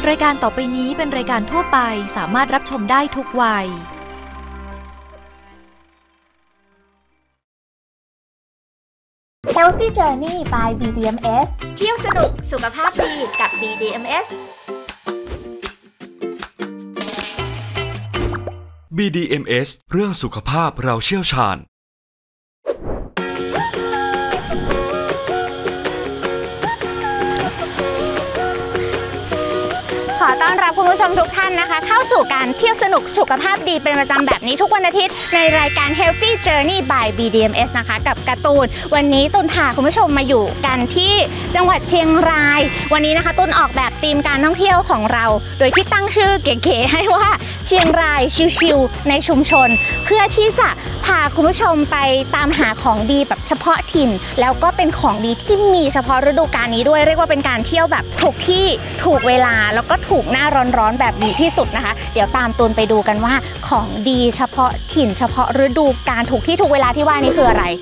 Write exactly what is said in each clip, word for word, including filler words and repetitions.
รายการต่อไปนี้เป็นรายการทั่วไปสามารถรับชมได้ทุกวัย Healthy Journey by บี ดี เอ็ม เอส เที่ยวสนุกสุขภาพดีกับ บี ดี เอ็ม เอสบี ดี เอ็ม เอส เรื่องสุขภาพเราเชี่ยวชาญขอต้อนรับคุณผู้ชมทุกท่านนะคะเข้าสู่การเที่ยวสนุกสุขภาพดีเป็นประจำแบบนี้ทุกวันอาทิตย์ในรายการ Healthy Journey by บี ดี เอ็ม เอส นะคะกับการ์ตูนวันนี้ตุนพาคุณผู้ชมมาอยู่กันที่จังหวัดเชียงรายวันนี้นะคะตุนออกแบบธีมการท่องเที่ยวของเราโดยที่ตั้งชื่อเก๋ๆให้ว่าเชียงรายชิลๆในชุมชนเพื่อที่จะพาคุณผู้ชมไปตามหาของดีแบบเฉพาะถิ่นแล้วก็เป็นของดีที่มีเฉพาะฤดูกาลนี้ด้วยเรียกว่าเป็นการเที่ยวแบบถูกที่ถูกเวลาแล้วก็ถูกหน้าร้อนๆแบบดีที่สุดนะคะเดี๋ยวตามตูนไปดูกันว่าของดีเฉพาะถิ่นเฉพาะฤดูกาลถูกที่ถูกเวลาที่ว่านี้คืออะไร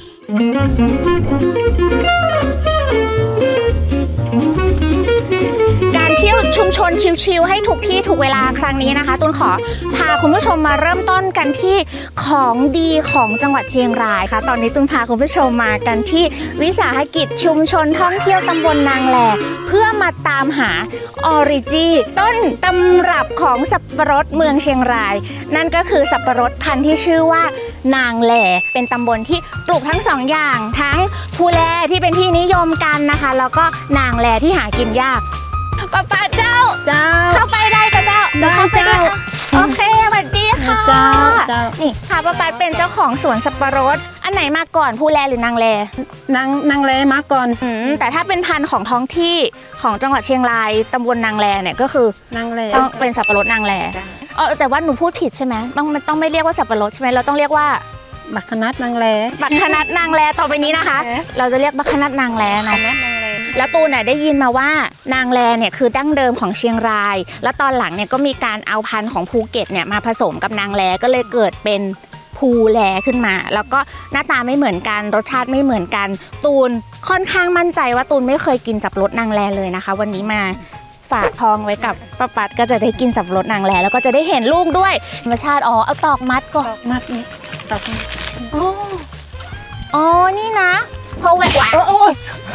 การเที่ยวชุมชนชิลๆให้ถูกที่ถูกเวลาครั้งนี้นะคะตูนขอพาคุณผู้ชมมาเริ่มต้นกันที่ของดีของจังหวัดเชียงรายค่ะตอนนี้ตูนพาคุณผู้ชมมากันที่วิสาหกิจชุมชนท่องเที่ยวตำบลนางแลเพื่อมาตามหาออริจิต้นตำรับของสับปะรดเมืองเชียงรายนั่นก็คือสับปะรดพันธุ์ที่ชื่อว่านางแลเป็นตำบลที่ปลูกทั้งสองอย่างทั้งภูแลที่เป็นที่นิยมกันนะคะแล้วก็นางแลที่หากินยากป้าป้าเจ้าเจ้าเข้าไปได้ก็เจ้าได้เจ้าโอเคสวัสดีค่ะเจ้าเจ้านี่ค่ะป้าป้าเป็นเจ้าของสวนสับปะรดอันไหนมาก่อนภูแลหรือนางแลนางนางแลมาก่อนอืมแต่ถ้าเป็นพันธุ์ของท้องที่ของจังหวัดเชียงรายตำบลนางแลเนี่ยก็คือนางแลต้องเป็นสับปะรดนางแลอ๋อแต่ว่าหนูพูดผิดใช่ไหมต้องมันต้องไม่เรียกว่าสับปะรดใช่ไหมเราต้องเรียกว่าบักขนัดนางแลบักขนัดนางแลต่อไปนี้นะคะเราจะเรียกบักขนัดนางแลเนาะแล้วตูนเนี่ยได้ยินมาว่านางแลเนี่ยคือดั้งเดิมของเชียงรายแล้วตอนหลังเนี่ยก็มีการเอาพันธุ์ของภูเก็ตเนี่ยมาผสมกับนางแลก็เลยเกิดเป็นภูแลขึ้นมาแล้วก็หน้าตาไม่เหมือนกันรสชาติไม่เหมือนกันตูนค่อนข้างมั่นใจว่าตูนไม่เคยกินสับปะรดนางแลเลยนะคะวันนี้มาฝากทองไว้กับป้าปัดก็จะได้กินสับปะรดนางแลแล้วก็จะได้เห็นลูกด้วยธรรมชาติอ๋อเอาตอกมัดก่อนตอกมัดนี่ตอกอ๋ออ๋อนี่นะเพราะแหวกโอ้ย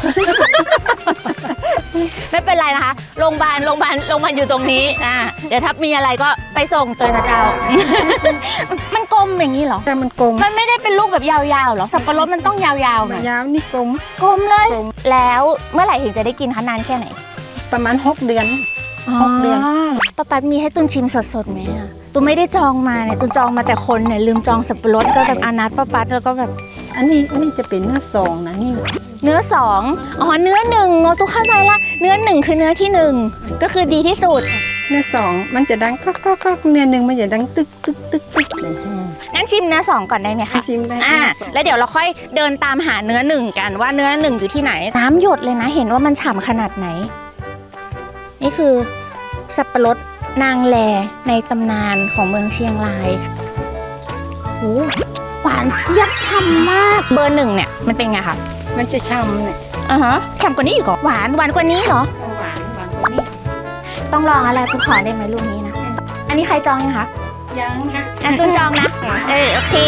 ไม่เป็นไรนะคะโรงพยาบาลโรงพยาบาลโรงพยาบาลอยู่ตรงนี้อ่าเดี๋ยวถ้ามีอะไรก็ไปส่งเตยนะเจ้ามันกลมอย่างนี้เหรอแต่มันกลมมันไม่ได้เป็นลูกแบบยาวๆหรอสับปะรดมันต้องยาวๆหน่อยยาวนี่กลมกลมเลยแล้วเมื่อไหร่ถึงจะได้กินคะนานแค่ไหนประมาณหกเดือนหกเดือนป้าปัดมีให้ตุนชิมสดๆไหมอ่ะตุนไม่ได้จองมาเนี่ยตุนจองมาแต่คนเนี่ยลืมจองสับปะรดก็แบบอานัดป้าปัดแล้วก็แบบอันนี้อันนี้จะเป็นเนื้อสองนะนี่เนื้อสองอ๋อเนื้อหนึ่งโอ้ตุเข้าใจละเนื้อหนึ่งคือเนื้อที่หนึ่งก็คือดีที่สุดเนื้อสองมันจะดังก็ก็ก็เนื้อหนึ่งมันจะดังตึกตึกตึกตึกงั้นชิมเนื้อสองก่อนได้ไหมคะชิมได้อ่าแล้วเดี๋ยวเราค่อยเดินตามหาเนื้อหนึ่งกันว่าเนื้อหนึ่งอยู่ที่ไหนน้ำหยดเลยนะเห็นว่ามันฉ่ำขนาดไหนนี่คือสับปะรดนางแลในตำนานของเมืองเชียงรายโอ้หวานเจี๊ยบฉ่ำมากเบอร์หนึ่งเนี่ยมันเป็นไงคะมันจะฉ่ำเนี่ยอ่าฮะฉ่ำกว่านี้อีกเหรอหวานหวานกว่านี้เหรอหวานหวานกว่านี้ต้องลองอะไรทุกขอได้ไหมลูกนี้นะอันนี้ใครจองยังคะยังค่ะอันตุนจองนะเออโอเค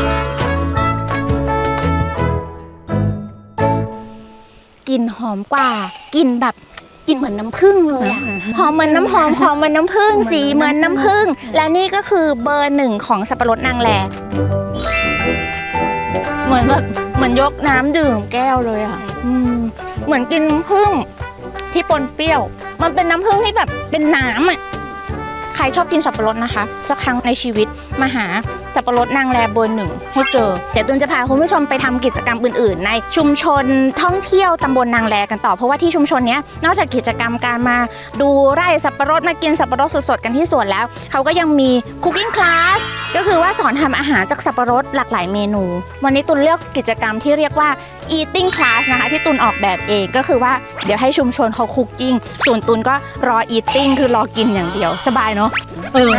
กลิ่นหอมกว่ากลิ่นแบบกลิ่นเหมือนน้ำผึ้งเลยอะหอมเหมือนน้ำหอมหอมเหมือนน้ำผึ้งสีเหมือนน้ำผึ้งและนี่ก็คือเบอร์หนึ่งของสับปะรดนางแลเหมือนแบบเหมือนยกน้ำดื่มแก้วเลยอะเหมือนกินน้ำผึ้งที่ปนเปรี้ยวมันเป็นน้ำผึ้งที่แบบเป็นน้ำอะใครชอบกินสับปะรดนะคะสักครั้งในชีวิตมาหาสับปะรดนางแลเบอร์หนึ่งให้เจอเดี๋ยวตุนจะพาคุณผู้ชมไปทำกิจกรรมอื่นๆในชุมชนท่องเที่ยวตำบลนางแลกันต่อเพราะว่าที่ชุมชนนี้นอกจากกิจกรรมการมาดูไร่สับปะรดมากินสับปะรดสดๆกันที่สวนแล้วเขาก็ยังมีคุกกิ้งคลาสก็คือว่าสอนทำอาหารจากสับปะรดหลากหลายเมนูวันนี้ตุนเลือกกิจกรรมที่เรียกว่า eating class นะคะที่ตุนออกแบบเองก็คือว่าเดี๋ยวให้ชุมชนเขาคุกกิ้งส่วนตุนก็รอ eating คือรอกินอย่างเดียวสบายเนาะเออ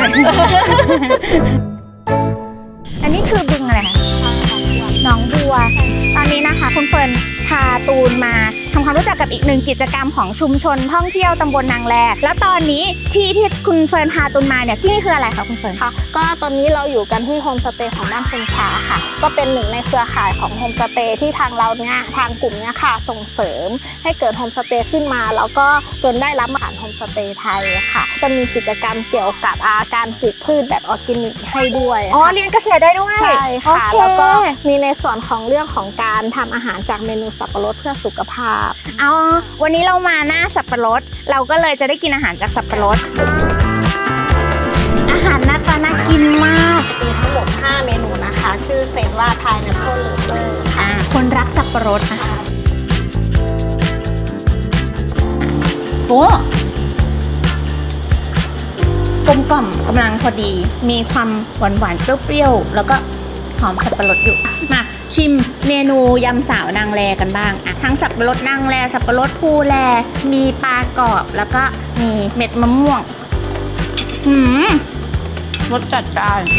อันนี้คือบึงอะไรคะหนองบัวตอนนี้นะคะคุณเฟิร์นพาตูนมาทำความรู้จักกับอีกหนึ่งกิจกรรมของชุมชนท่องเที่ยวตำบลนางแลแล้วตอนนี้ที่ที่คุณเฟิร์นพาตุนมาเนี่ยที่นี่คืออะไรคะคุณเฟิร์นคะก็ตอนนี้เราอยู่กันที่โฮมสเตย์ของบ้านคุณชาค่ะก็เป็นหนึ่งในเครือข่ายของโฮมสเตย์ที่ทางเราเนี่ยทางกลุ่มเนี้ยค่ะส่งเสริมให้เกิดโฮมสเตย์ขึ้นมาแล้วก็จนได้รับมาตรฐานโฮมสเตย์ไทยค่ะจะมีกิจกรรมเกี่ยวกับอาการปลูกพืชแบบออร์แกนิกให้ด้วยอ๋อเรียนเกษตรได้ด้วยใช่ค่ะแล้วก็มีในส่วนของเรื่องของการทำอาหารจากเมนูสับปะรดเพื่อสุขภาพอ๋อวันนี้เรามาหน้าสับปะรดเราก็เลยจะได้กินอาหารจากสับปะรดอาหารหน้าตาน่ากินมากมีทั้งหมดห้าเมนูนะคะชื่อเซตว่าไทยแอปเปิลเลเวอร์อ่าคนรักสับปะรดนะคะโอ้กลมกล่อมกำลังพอดีมีความหวานหวานเปรี้ยวๆแล้วก็หอมสับปะรดอยู่มาชิมเมนูยำสาวนางแลกันบ้างอ่ะทั้งสับปะรดนางแลสับปะรดภูแลมีปลากรอบแล้วก็มีเม็ดมะม่วงหืมรสจัดจ้าน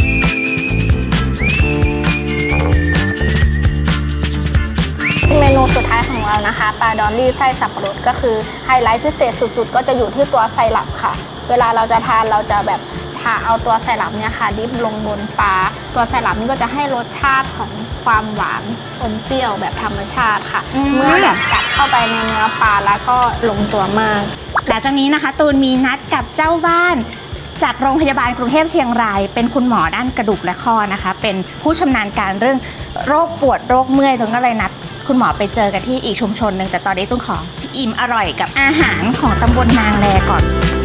เมนูสุดท้ายของเรานะคะปลาดอลลี่ไส้สับปะรดก็คือไฮไลท์พิเศษสุดๆก็จะอยู่ที่ตัวไซรัปค่ะเวลาเราจะทานเราจะแบบเอาตัวไซรัปเนี่ยค่ะดิบลงบนปลาตัวไซรัปนี่ก็จะให้รสชาติของความหวานอมเปรี้ยวแบบธรรมชาติค่ะเมื่อแบบกัดเข้าไปในเนื้อปลาแล้วก็ลงตัวมากหลังจากนี้นะคะตูนมีนัดกับเจ้าบ้านจากโรงพยาบาลกรุงเทพเชียงรายเป็นคุณหมอด้านกระดูกและข้อนะคะเป็นผู้ชำนาญการเรื่องโรคปวดโรคเมื่อยตูนก็เลยนัดคุณหมอไปเจอกันที่อีกชุมชนหนึ่งแต่ตอนนี้ตูนขออิ่มอร่อยกับอาหารของตำบลนางแลก่อน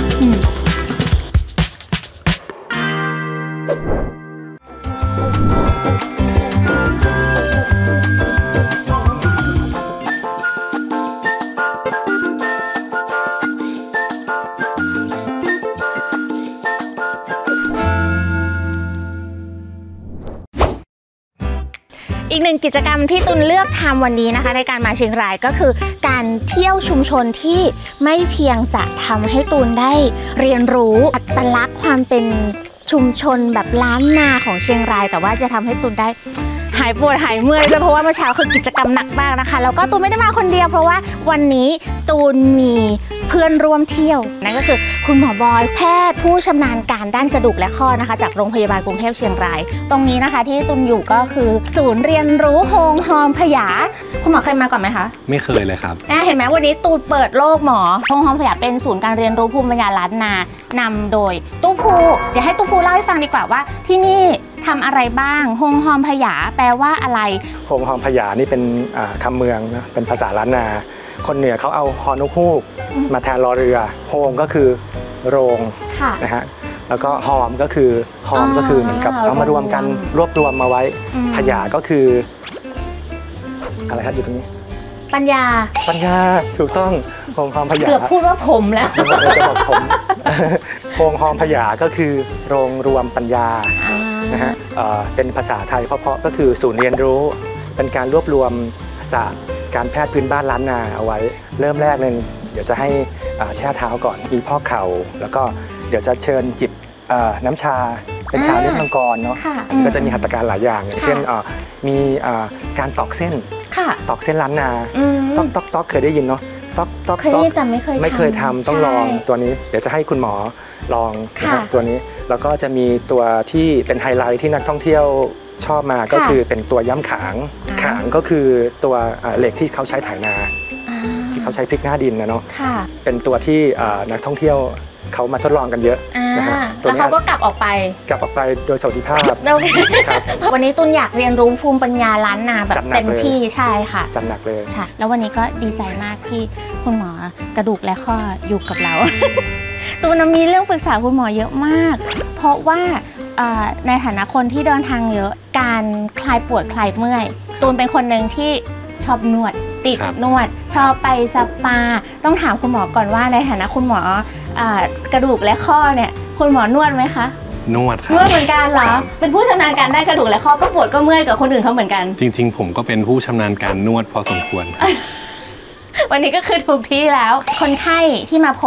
อีกหนึ่งกิจกรรมที่ตุนเลือกทำวันนี้นะคะในการมาเชียงรายก็คือการเที่ยวชุมชนที่ไม่เพียงจะทำให้ตุนได้เรียนรู้อัตลักษณ์ความเป็นชุมชนแบบล้านนาของเชียงรายแต่ว่าจะทำให้ตุนได้หายปวดหายเมื่อยด้วยเพราะว่าเมื่อเช้าคือกิจกรรมหนักมากนะคะแล้วก็ตูนไม่ได้มาคนเดียวเพราะว่าวันนี้ตูนมีเพื่อนร่วมเที่ยวนั่นก็คือคุณหมอบอยแพทย์ผู้ชำนาญการด้านกระดูกและข้อนะคะจากโรงพยาบาลกรุงเทพเชียงรายตรงนี้นะคะที่ตูนอยู่ก็คือศูนย์เรียนรู้โฮงฮอมพยาคุณหมอเคยมาก่อนไหมคะไม่เคยเลยครับเห็นไหมวันนี้ตูนเปิดโลกหมอโฮงฮอมพยาเป็นศูนย์การเรียนรู้ภูมิปัญญาล้านนานำโดยตู้ภูเดี๋ยวให้ตู้ภูเล่าให้ฟังดีกว่าว่าที่นี่ทำอะไรบ้างโฮงฮอมพยาแปลว่าอะไรโฮงฮอมพยานี่เป็นคำเมืองนะเป็นภาษาล้านนาคนเหนือเขาเอาฮอนกฮูกมาแทนรอเรือโฮงก็คือโรงนะฮะแล้วก็ฮอมก็คือฮอมก็คือเหมือนกับเอามารวมกันรวบรวมมาไว้พยาก็คืออะไรครับอยู่ตรงนี้ปัญญาปัญญาถูกต้องโฮงฮอมพยาเกือบพูดว่าผมแล้วจะบอกผมโฮงฮอมพยาก็คือโรงรวมปัญญานะฮะเป็นภาษาไทยเพราะๆก็คือศูนย์เรียนรู้เป็นการรวบรวมศาสตร์การแพทย์พื้นบ้านล้านนาเอาไว้เริ่มแรกเลยเดี๋ยวจะให้แช่เท้าก่อนมีพอกเข่าแล้วก็เดี๋ยวจะเชิญจิบน้ำชาเป็นชาเลือดมังกรเนาะก็จะมีหัตถการหลายอย่างอย่างเช่นมีการตอกเส้นตอกเส้นล้านนาตอกตอกตอกเคยได้ยินเนาะตอกตอกเคยได้แต่ไม่เคยไม่เคยทำต้องลองตัวนี้เดี๋ยวจะให้คุณหมอลองตัวนี้แล้วก็จะมีตัวที่เป็นไฮไลท์ที่นักท่องเที่ยวชอบมาก็คือเป็นตัวย้ำขางขางก็คือตัวเหล็กที่เขาใช้ไถนาที่เขาใช้พลิกหน้าดินนะเนาะเป็นตัวที่นักท่องเที่ยวเขามาทดลองกันเยอะนะฮะแล้วเขาก็กลับออกไปกลับออกไปโดยสวัสดิภาพวันนี้ตุนอยากเรียนรู้ภูมิปัญญาล้านนาแบบเต็มที่ใช่ค่ะจัดหนักเลยใช่แล้ววันนี้ก็ดีใจมากที่คุณหมอกระดูกและข้ออยู่กับเราตุนมีเรื่องปรึกษาคุณหมอเยอะมากเพราะว่าในฐานะคนที่เดินทางเยอะการคลายปวดคลายเมื่อยตูนเป็นคนหนึ่งที่ชอบนวดติดนวดชอบไปสปาต้องถามคุณหมอก่อนว่าในฐานะคุณหมอกระดูกและข้อเนี่ยคุณหมอนวดไหมคะนวดครับนวดเหมือนกันเหรอเป็นผู้ชำนาญการด้านกระดูกและข้อก็ปวดก็เมื่อยกับคนอื่นเขาเหมือนกันจริงๆผมก็เป็นผู้ชำนาญการนวดพอสมควรวันนี้ก็คือถูกที่แล้วคนไข้ที่มาพบ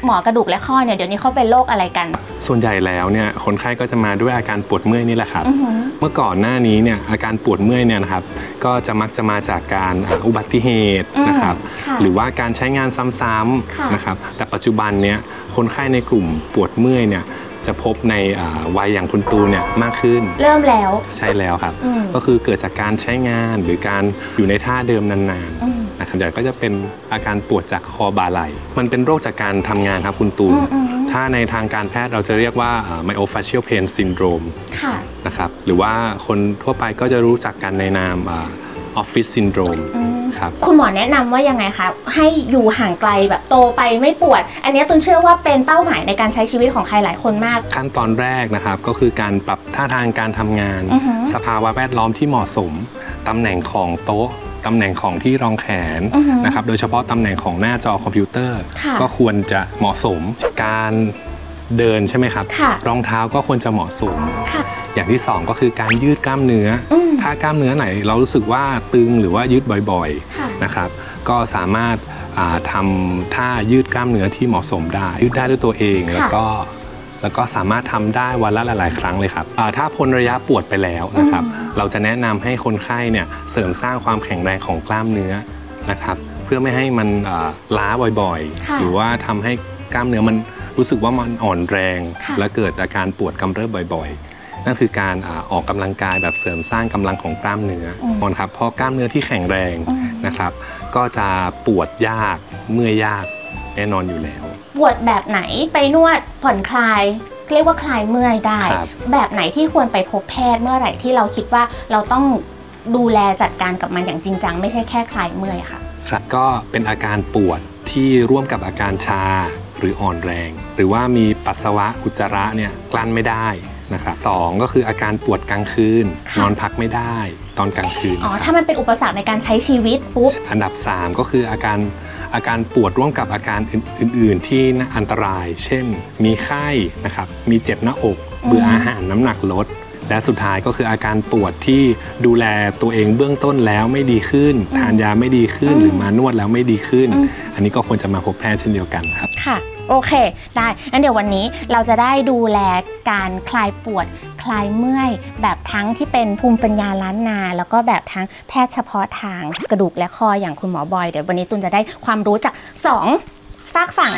หมอกระดูกและข้อเนี่ยเดี๋ยวนี้เขาเป็นโรคอะไรกันส่วนใหญ่แล้วเนี่ยคนไข้ก็จะมาด้วยอาการปวดเมื่อยนี่แหละครับเมื่อก่อนหน้านี้เนี่ยอาการปวดเมื่อยเนี่ยนะครับก็จะมักจะมาจากการอุบัติเหตุนะครับหรือว่าการใช้งานซ้ำๆนะครับแต่ปัจจุบันเนี่ยคนไข้ในกลุ่มปวดเมื่อยเนี่ยจะพบในวัยอย่างคุณตูนเนี่ยมากขึ้นเริ่มแล้วใช่แล้วครับก็คือเกิดจากการใช้งานหรือการอยู่ในท่าเดิมนานๆนะครับเดี๋ยวก็จะเป็นอาการปวดจากคอบ่าไหล่มันเป็นโรคจากการทำงานครับคุณตูนถ้าในทางการแพทย์เราจะเรียกว่า myofascial pain syndrome นะครับหรือว่าคนทั่วไปก็จะรู้จักกันในนาม office syndrome คุณหมอแนะนำว่ายังไงคะให้อยู่ห่างไกลแบบโตไปไม่ปวดอันนี้ตุนเชื่อว่าเป็นเป้าหมายในการใช้ชีวิตของใครหลายคนมากขั้นตอนแรกนะครับก็คือการปรับท่าทางการทำงาน สภาวะแวดล้อมที่เหมาะสมตำแหน่งของโต๊ะตำแหน่งของที่รองแขนนะครับโดยเฉพาะตำแหน่งของหน้าจอคอมพิวเตอร์ก็ควรจะเหมาะสมการเดินใช่ไหมครับรองเท้าก็ควรจะเหมาะสมอย่างที่สองก็คือการยืดกล้ามเนื้อถ้ากล้ามเนื้อไหนเรารู้สึกว่าตึงหรือว่ายืดบ่อยๆนะครับก็สามารถทำท่ายืดกล้ามเนื้อที่เหมาะสมได้ยืดได้ด้วยตัวเองแล้วก็แล้วก็สามารถทำได้วันละหลายๆครั้งเลยครับถ้าพ้นระยะปวดไปแล้วนะครับเราจะแนะนำให้คนไข้เนี่ยเสริมสร้างความแข็งแรงของกล้ามเนื้อนะครับเพื่อไม่ให้มันล้าบ่อยๆหรือว่าทำให้กล้ามเนื้อมันรู้สึกว่ามันอ่อนแรงและเกิดอาการปวดกำเริบบ่อยๆนั่นคือการออกกำลังกายแบบเสริมสร้างกำลังของกล้ามเนื้อครับเพราะกล้ามเนื้อที่แข็งแรงนะครับก็จะปวดยากเมื่อยยากแน่นอนอยู่แล้วปวดแบบไหนไปนวดผ่อนคลายเรียกว่าคลายเมื่อยได้แบบไหนที่ควรไปพบแพทย์เมื่อไหร่ที่เราคิดว่าเราต้องดูแลจัดการกับมันอย่างจริงจังไม่ใช่แค่คลายเมื่อยค่ะครับก็เป็นอาการปวดที่ร่วมกับอาการชาหรืออ่อนแรงหรือว่ามีปัสสาวะอุจจาระเนี่ยกลั้นไม่ได้นะครับสองก็คืออาการปวดกลางคืนนอนพักไม่ได้ตอนกลางคืนอ๋อถ้ามันเป็นอุปสรรคในการใช้ชีวิตปุ๊บอันดับสามก็คืออาการอาการปวดร่วมกับอาการอื่นๆที่อันตรายเช่นมีไข้นะครับมีเจ็บหน้าอกเบื่ออาหารน้ำหนักลดและสุดท้ายก็คืออาการปวดที่ดูแลตัวเองเบื้องต้นแล้วไม่ดีขึ้นทานยาไม่ดีขึ้นหรือมานวดแล้วไม่ดีขึ้นอันนี้ก็ควรจะมาพบแพทย์เช่นเดียวกันครับค่ะโอเคได้งั้นเดี๋ยววันนี้เราจะได้ดูแลการคลายปวดคลายเมื่อยแบบทั้งที่เป็นภูมิปัญญาล้านนาแล้วก็แบบทั้งแพทย์เฉพาะทางกระดูกและคออย่างคุณหมอบอยเดี๋ยววันนี้ตุนจะได้ความรู้จากสองฝากฝั่ง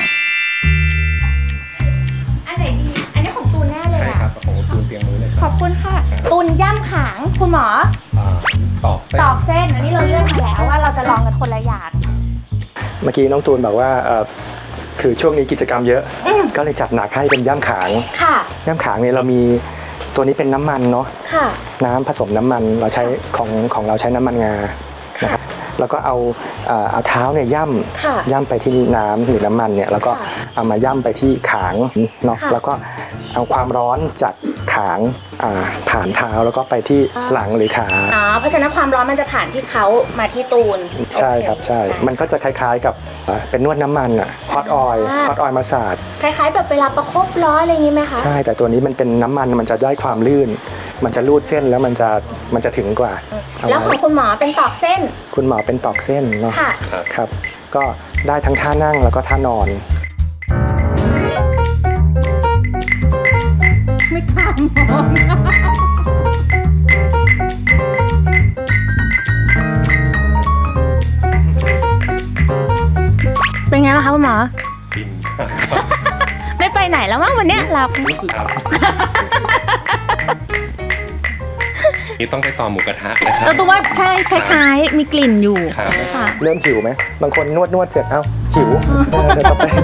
อันไหนดีอันนี้ของตูนแน่เลยใช่ครับของตูนเตรียมมือเลยขอบคุณค่ะตูนย่ำขางคุณหมอตอกตอกเส้นอันนี้เราเลือกมาแล้วว่าเราจะลองกันคนละอย่างเมื่อกี้น้องตูนบอกว่าคือช่วงนี้กิจกรรมเยอะก็เลยจัดหนักให้เป็นย่ำขางย่ำขางเนี่ยเรามีตัวนี้เป็นน้ำมันเนาะน้ำผสมน้ำมันเราใช้ของของเราใช้น้ำมันงานะครับแล้วก็เอาเอาเท้าเนี่ยย่ำย่ำไปที่น้ำหรือน้ำมันเนี่ยแล้วก็เอามาย่ำไปที่ขางเนาะแล้วก็เอาความร้อนจากขางผ่านเท้าแล้วก็ไปที่หลังหรือขาอ๋อเพราะฉะนั้นความร้อนมันจะผ่านที่เขามาที่ตูนใช่ครับใช่มันก็จะคล้ายๆกับเป็นนวดน้ำมันอ่ะฮอตออยล์ฮอตออยล์มาสาดคล้ายๆแบบเวลาประคบร้อนอะไรอย่างนี้ไหมคะใช่แต่ตัวนี้มันเป็นน้ำมันมันจะได้ความลื่นมันจะรูดเส้นแล้วมันจะมันจะถึงกว่าแล้วของคุณหมอเป็นตอกเส้นคุณหมอเป็นตอกเส้นเนาะครับก็ได้ทั้งท่านั่งแล้วก็ท่านอนไม่ข้ามมองเป็นไงล่ะคะคุณหมอไม่ไปไหนแล้วมั้งวันนี้เรารู้สึกครับนี่ต้องไปต่อหมูกระทะนะครับเราตัวว่าใช่คล้ายๆมีกลิ่นอยู่เริ่มหิวไหมบางคนนวดนวดเสร็จเอ้าหิวเดี๋ยวต่อไป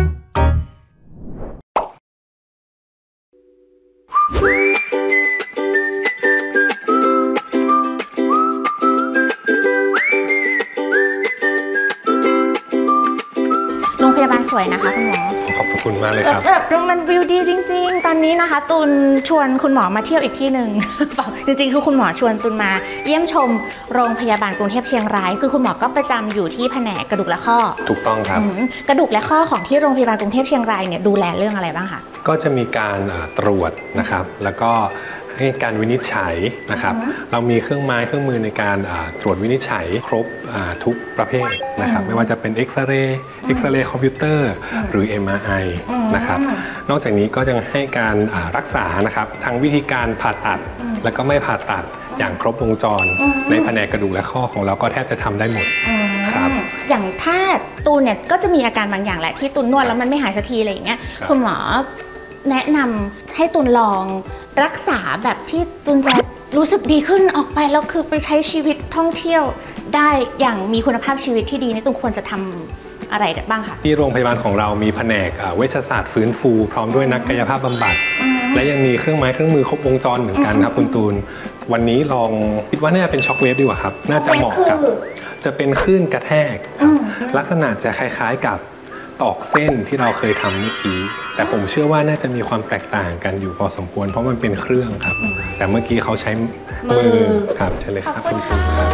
โรงพยาบาลสวยนะคะคุณหมอขอบคุณมากเลยครับแบบมันวิวดีจริงๆตอนนี้นะคะตุนชวนคุณหมอมาเที่ยวอีกที่หนึ่งจริงๆคือคุณหมอชวนตุนมาเยี่ยมชมโรงพยาบาลกรุงเทพเชียงรายคือคุณหมอก็ประจำอยู่ที่แผนกกระดูกและข้อถูกต้องครับกระดูกและข้อของที่โรงพยาบาลกรุงเทพเชียงรายเนี่ยดูแลเรื่องอะไรบ้างคะก็จะมีการตรวจนะครับแล้วก็ให้การวินิจฉัยนะครับเรามีเครื่องไม้เครื่องมือในการตรวจวินิจฉัยครบทุกประเภทนะครับไม่ว่าจะเป็นเอ็กซเรย์เอ็กซเรย์คอมพิวเตอร์หรือ เอ็ม อาร์ ไอ นะครับนอกจากนี้ก็ยังให้การรักษานะครับทั้งวิธีการผ่าตัดแล้วก็ไม่ผ่าตัดอย่างครบวงจรในแผนกกระดูกและข้อของเราก็แทบจะทำได้หมดครับอย่างถ้าตูนเนี่ยก็จะมีอาการบางอย่างแหละที่ตูนนวดแล้วมันไม่หายสักทีอะไรอย่างเงี้ยคุณหมอแนะนำให้ตูนลองรักษาแบบที่ตูนจะรู้สึกดีขึ้นออกไปแล้วคือไปใช้ชีวิตท่องเที่ยวได้อย่างมีคุณภาพชีวิตที่ดีนี่ตูนควรจะทำอะไรบ้างคะที่โรงพยาบาลของเรามีแผนกเวชศาสตร์ฟื้นฟูพร้อมด้วยนักกายภาพบำบัดและยังมีเครื่องไม้เครื่องมือครบวงจรเหมือนกันครับคุณตูนวันนี้ลองคิดว่าน่าจะเป็นช็อคเวฟดีกว่าครับน่าจะเหมาะกับจะเป็นคลื่นกระแทกลักษณะจะคล้ายๆกับตอกเส้นที่เราเคยทำเมื่อกี้แต่ผมเชื่อว่าน่าจะมีความแตกต่างกันอยู่พอสมควรเพราะมันเป็นเครื่องครับแต่เมื่อกี้เขาใช้มือครับใช่เลยครับคุณตูนครับ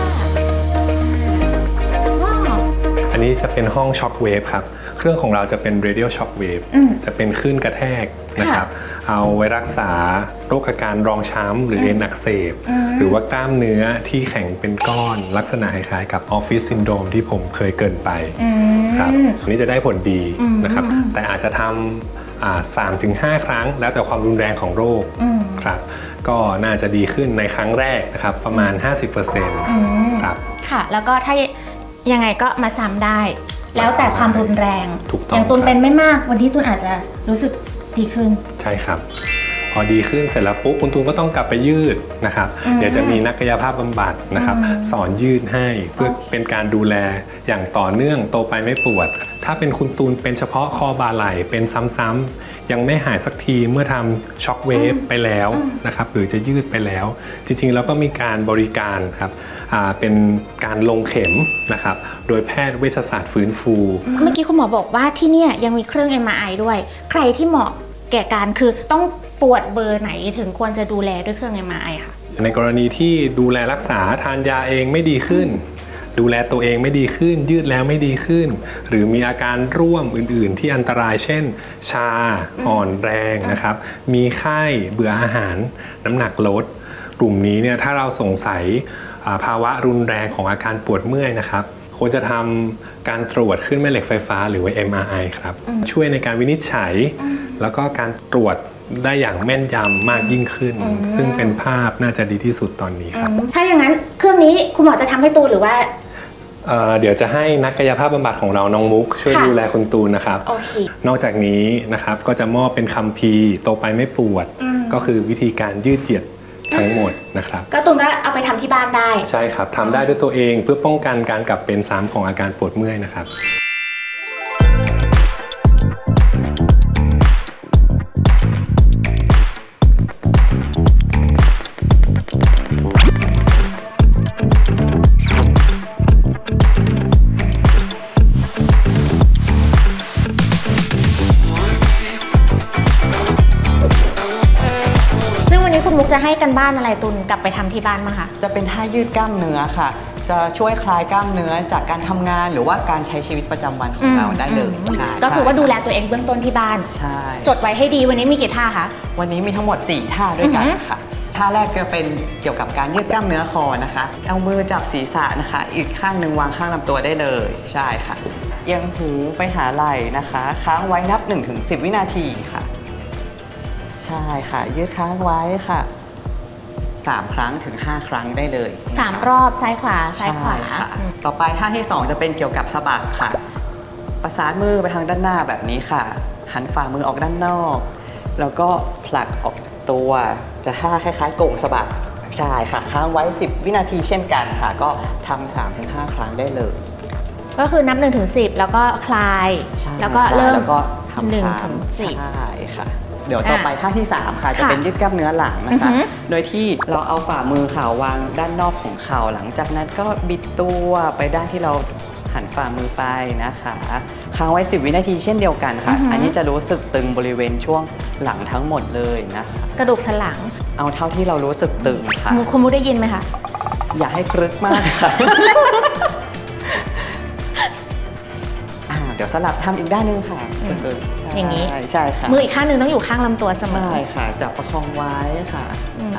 อันนี้จะเป็นห้องช็อคเวฟครับเครื่องของเราจะเป็น radial shock wave จะเป็นคลื่นกระแทกนะครับเอาไว้รักษาโรคอาการรองช้ำหรือเอ็นอักเสบหรือว่ากล้ามเนื้อที่แข็งเป็นก้อนลักษณะคล้ายๆกับออฟฟิศซินโดรมที่ผมเคยเกินไปครับอันนี้จะได้ผลดีนะครับแต่อาจจะทำสามถึงห้าครั้งแล้วแต่ความรุนแรงของโรคครับก็น่าจะดีขึ้นในครั้งแรกนะครับประมาณ ห้าสิบเปอร์เซ็นต์ ครับค่ะแล้วก็ถ้ายังไงก็มาซ้ำได้แล้วแต่ความรุนแรงอย่างตูนเป็นไม่มากวันที่ตูนอาจจะรู้สึกดีขึ้นใช่ครับพอดีขึ้นเสร็จแล้วปุ๊บคุณตูนก็ต้องกลับไปยืดนะครับเดี๋ยวจะมีนักกายภาพบำบัดนะครับสอนยืดให้เพื่อเป็นการดูแลอย่างต่อเนื่องโตไปไม่ปวดถ้าเป็นคุณตูนเป็นเฉพาะคอบ่าไหล่เป็นซ้ำๆยังไม่หายสักทีเมื่อทำช็อคเวฟไปแล้วนะครับหรือจะยืดไปแล้วจริงๆแล้วก็มีการบริการครับเป็นการลงเข็มนะครับโดยแพทย์เวชศาสตร์ฟื้นฟูเมื่อกี้คุณหมอบอกว่าที่นี่ยังมีเครื่อง เอ็ม อาร์ ไอ ด้วยใครที่เหมาะแก่การคือต้องปวดเบอร์ไหนถึงควรจะดูแลด้วยเครื่อง เอ็ม อาร์ ไอ ค่ะในกรณีที่ดูแลรักษาทานยาเองไม่ดีขึ้นดูแลตัวเองไม่ดีขึ้นยืดแล้วไม่ดีขึ้นหรือมีอาการร่วมอื่นๆที่อันตรายเช่นชาอ่อนแรงนะครับมีไข้เบื่ออาหารน้ำหนักลดกลุ่มนี้เนี่ยถ้าเราสงสัยภาวะรุนแรงของอาการปวดเมื่อยนะครับควรจะทำการตรวจคลื่นแม่เหล็กไฟฟ้าหรือว่า เอ็ม อาร์ ไอ ครับช่วยในการวินิจฉัยแล้วก็การตรวจได้อย่างแม่นยำมากยิ่งขึ้นซึ่งเป็นภาพน่าจะดีที่สุดตอนนี้ครับถ้าอย่างนั้นเครื่องนี้คุณหมอจะทำให้ตูนหรือว่าเ, เดี๋ยวจะให้นักกายภาพบำบัดของเราน้องมุกช่วยดูแลคุณตูนนะครับนอกจากนี้นะครับก็จะมอบเป็นคัมภีร์โตไปไม่ปวดก็คือวิธีการยืดเหยียดทั้งหมดนะครับก็ตูนก็เอาไปทำที่บ้านได้ใช่ครับทำได้ด้วยตัวเองเพื่อป้องกันการกลับเป็นซ้ำของอาการปวดเมื่อยนะครับจะให้กันบ้านอะไรตุนกลับไปทำที่บ้านมั้งคะจะเป็นท่ายืดกล้ามเนื้อค่ะจะช่วยคลายกล้ามเนื้อจากการทำงานหรือว่าการใช้ชีวิตประจำวันของเราได้เลยใช่ก็คือว่าดูแลตัวเองเบื้องต้นที่บ้านใช่จดไว้ให้ดีวันนี้มีกี่ท่าคะวันนี้มีทั้งหมดสี่ท่าด้วยกันค่ะท่าแรกจะเป็นเกี่ยวกับการยืดกล้ามเนื้อคอนะคะเอามือจับศีรษะนะคะอีกข้างหนึ่งวางข้างลำตัวได้เลยใช่ค่ะเอียงหูไปหาไหล่นะคะค้างไว้นับ หนึ่งถึงสิบ วินาทีค่ะใช่ค่ะยืดค้างไว้ค่ะสามครั้งถึงห้าครั้งได้เลยสามรอบซ้ายขวาซ้ายขวาต่อไปท่าที่สองจะเป็นเกี่ยวกับสะบักค่ะประสานมือไปทางด้านหน้าแบบนี้ค่ะหันฝ่ามือออกด้านนอกแล้วก็ผลักออกจากตัวจะท่าคล้ายๆโก่งสะบักใช่ค่ะค้างไว้สิบวินาทีเช่นกันค่ะก็ทำ สามถึงห้า ครั้งได้เลยก็คือนับ หนึ่งถึงสิบ แล้วก็คลายแล้วก็เริ่มหนึ่งถึงสิบใช่ค่ะเดี๋ยวต่อไปท่าที่สามค่ะจะเป็นยืดกล้ามเนื้อหลังนะคะโดยที่เราเอาฝ่ามือเข่าวางด้านนอกของเข่าหลังจากนั้นก็บิดตัวไปด้านที่เราหันฝ่ามือไปนะคะค้างไว้สิบวินาทีเช่นเดียวกันค่ะอันนี้จะรู้สึกตึงบริเวณช่วงหลังทั้งหมดเลยนะคะกระดูกสันหลังเอาเท่าที่เรารู้สึกตึงค่ะคุณมุกได้ยินไหมคะอย่าให้กรึกมากค่ะเดี๋ยวสลับทำอีกด้านนึงค่ะอย่างนี้ใช่ค่ะมืออีกข้างหนึ่งต้องอยู่ข้างลำตัวเสมอใช่ค่ะจับประคองไว้ค่ะ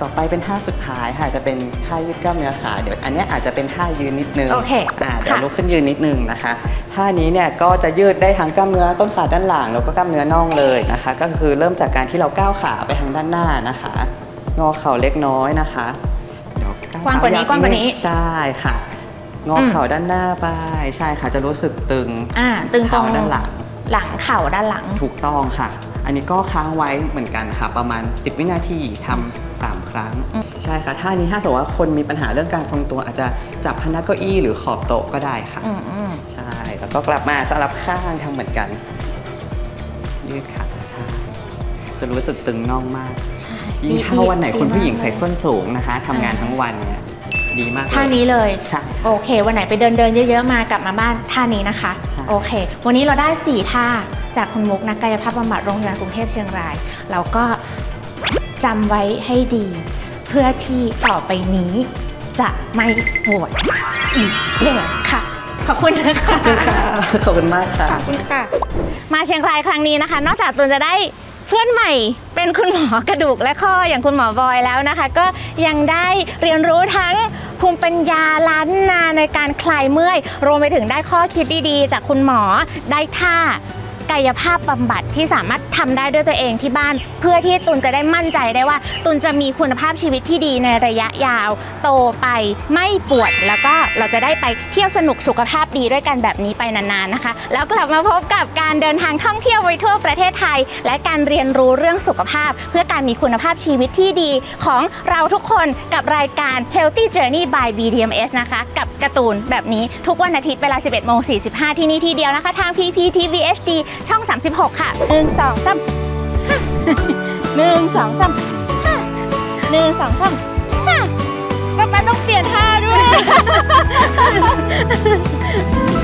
ต่อไปเป็นท่าสุดท้ายค่ะจะเป็นท่ายืดกล้ามเนื้อขาเดี๋ยวอันนี้อาจจะเป็นท่ายืนนิดนึงโอเคอ่าเดี๋ยวลุกขึ้นยืนนิดนึงนะคะท่านี้เนี่ยก็จะยืดได้ทั้งกล้ามเนื้อต้นขาด้านหลังแล้วก็กล้ามเนื้อน่องเลยนะคะก็คือเริ่มจากการที่เราก้าวขาไปทางด้านหน้านะคะงอเข่าเล็กน้อยนะคะเดี๋ยวกว้างกว่านี้กว้างกว่านี้ใช่ค่ะงอเข่าด้านหน้าไปใช่ค่ะจะรู้สึกตึงอ่าตึงตรงด้านหลังหลังเข่าด้านหลังถูกต้องค่ะอันนี้ก็ค้างไว้เหมือนกันค่ะประมาณสิบวินาทีทำสามครั้งใช่ค่ะท่านี้ถ้าสมมติว่าคนมีปัญหาเรื่องการทรงตัวอาจจะจับพนักเก้าอี้หรือขอบโต๊ะก็ได้ค่ะใช่แล้วก็กลับมาสลับข้างทำเหมือนกันยืดขาใช่จะรู้สึกตึงน่องมากยิ่งถ้าวันไหนคุณผู้หญิงใส่ส้นสูงนะคะทำงานทั้งวันเนี่ยดีมากท่านี้เลยใช่โอเควันไหนไปเดินเดินเยอะๆมากลับมาบ้านท่านี้นะคะโอเควันนี้เราได้สี่ท่าจากคุณมุกนักกายภาพบำบัดโรงพยาบาลกรุงเทพเชียงรายเราก็จำไว้ให้ดีเพื่อที่ต่อไปนี้จะไม่ปวดอีกเลยค่ะขอบคุณนะคะขอบคุณมากค่ะขอบคุณค่ะมาเชียงรายครั้งนี้นะคะนอกจากตูนจะได้เพื่อนใหม่เป็นคุณหมอกระดูกและข้ออย่างคุณหมอบอยแล้วนะคะก็ยังได้เรียนรู้ทั้งภูมิปัญญาล้านนาในการคลายเมื่อยรวมไปถึงได้ข้อคิดดีๆจากคุณหมอได้ท่ากายภาพบำบัดที่สามารถทำได้ด้วยตัวเองที่บ้านเพื่อที่ตุนจะได้มั่นใจได้ว่าตุนจะมีคุณภาพชีวิตที่ดีในระยะยาวโตไปไม่ปวดแล้วก็เราจะได้ไปเที่ยวสนุกสุขภาพดีด้วยกันแบบนี้ไปนานๆนะคะแล้วกลับมาพบกับการเดินทางท่องเที่ยวไปทั่วประเทศไทยและการเรียนรู้เรื่องสุขภาพเพื่อการมีคุณภาพชีวิตที่ดีของเราทุกคนกับรายการ Healthy Journey by บี ดี เอ็ม เอส นะคะกับการ์ตูนแบบนี้ทุกวันอาทิตย์เวลา สิบเอ็ดโมงสี่สิบห้า ที่นี่ที่เดียวนะคะทาง พี พี ที วี เอช ดี ช่อง สามสิบหก ค่ะหนึ่ง สอง สามหนึ่ง สอง สามหนึ่ง สอง สามป๊าป๊าต้องเปลี่ยนท่าด้วย